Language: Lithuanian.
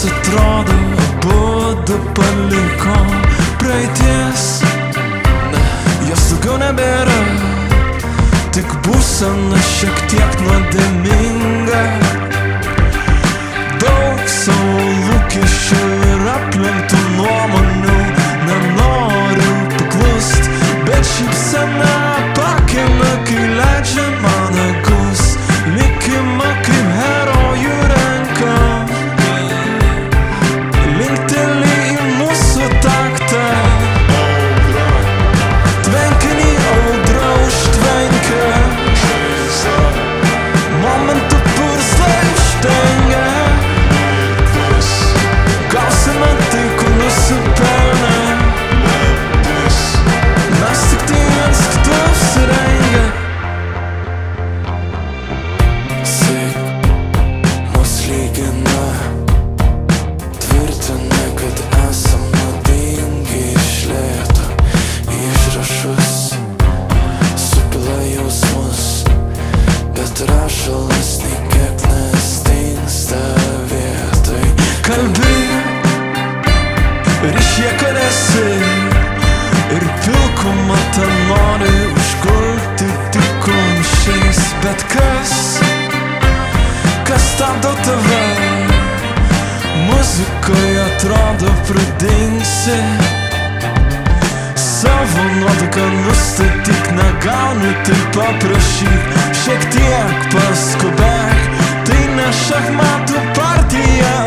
atrodo abudu paliko praeities. Jos daugiau nebėra, tik būsena šiek tiek nuodėminga. Daug savo lūkesčių ir aplenktų nuomonių, nenoriu paklust, bet šypsena pakina, kai leidžia man nagus. Likimą kaip herojų renka, linkteli į mūsų taktą. Tvenkinį audra užtvenkia, momentų purslai užtengia. Gausime tai, ko nusipelnė, mes tik tai viens kitų apsirengę. Sik mus lygina, tvirtina, kad esam nuodingi iš lėto. Išrašus supila jausmus, bet rašalas nei kiek nestingsta vietoj. Kalbi ryšie, kad esi ir pilkumą tą nori užgulti tik kumščiais. Bet kas stabdo tave? Muzikoje atrodo pradingsi. Savo nuotaiką nustatyk, negauni tai paprašyk. Šiek tiek paskubėk, tai ne šachmatų partija.